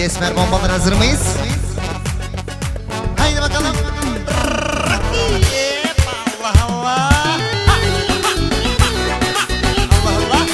Haydi esmer bombalar, hazır mıyız? Haydi bakalım. Allah Allah. Allah Allah.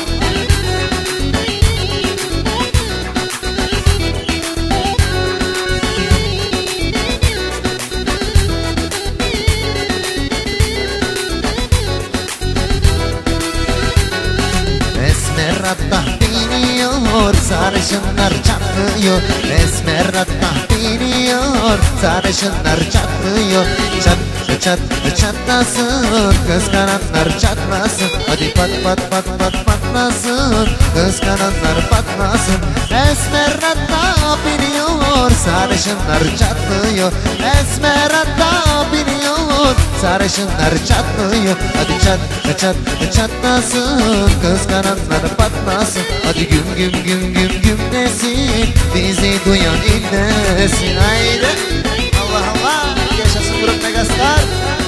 Esmer hatta biniyor, sarışınlar çatlıyor. Esmer hatta biniyor, sarışınlar çatlıyor. Çat çat çatlasın, kıskananlar çatlasın. Hadi pat pat pat pat patlasın, kıskananlar patlasın. Esmer hatta biniyor, sarışınlar çatlıyor. Esmer hatta biniyor, sarışınlar çatlıyor. Hadi çat çat çatlasın, kıskananlar patlasın. Hadi güm güm güm güm gümlesin, bizi duyan inlesin. Haydi Allah Allah, yaşasın Grup Megastar.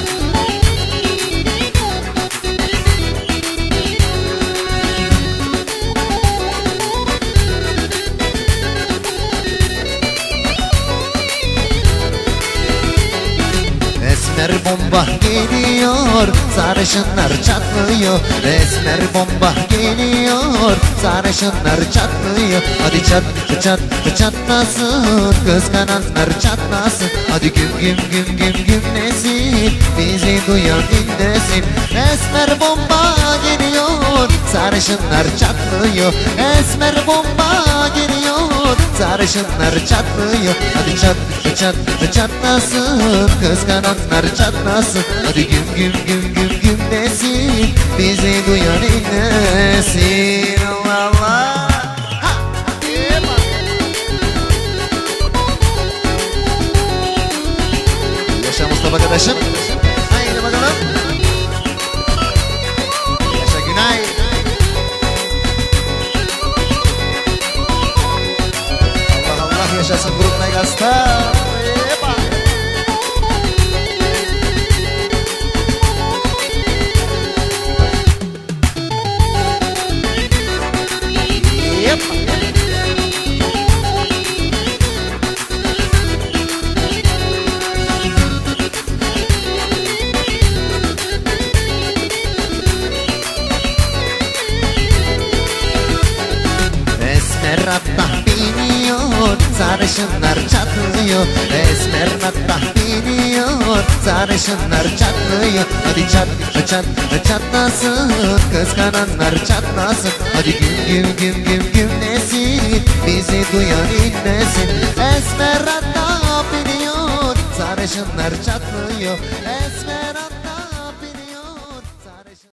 Esmer bomba geliyor, sarışınlar çatlıyor. Esmer bomba geliyor, sarışınlar çatlıyor. Hadi çat çat çatlasın, kıskananlar çatlasın. Hadi güm güm güm güm gümlesin, bizi duyan inlesin. Esmer bomba geliyor, sarışınlar çatlıyor. Esmer bomba geliyor, sarışınlar çatlıyor. Hadi çat çat çatlasın, kıskananlar çatlasın. Hadi güm güm güm güm gümlesin, bizi duyan inlesin. Allah Allah. Yaşa Mustafa kardeşim. Haydi bakalım. Yaşa Günay. Allah Allah, yaşasın Grup Megastar. Esmer hatta biniyor, sarışınlar çatlıyor. Esmer hatta biniyor, sarışınlar çatlıyor. Hadi çat çat çatlasın, kıskananlar çatlasın. Hadi güm güm güm güm gümlesin, bizi duyan inlesin. Esmer hatta biniyor, sarışınlar çatlıyor. Esmer hatta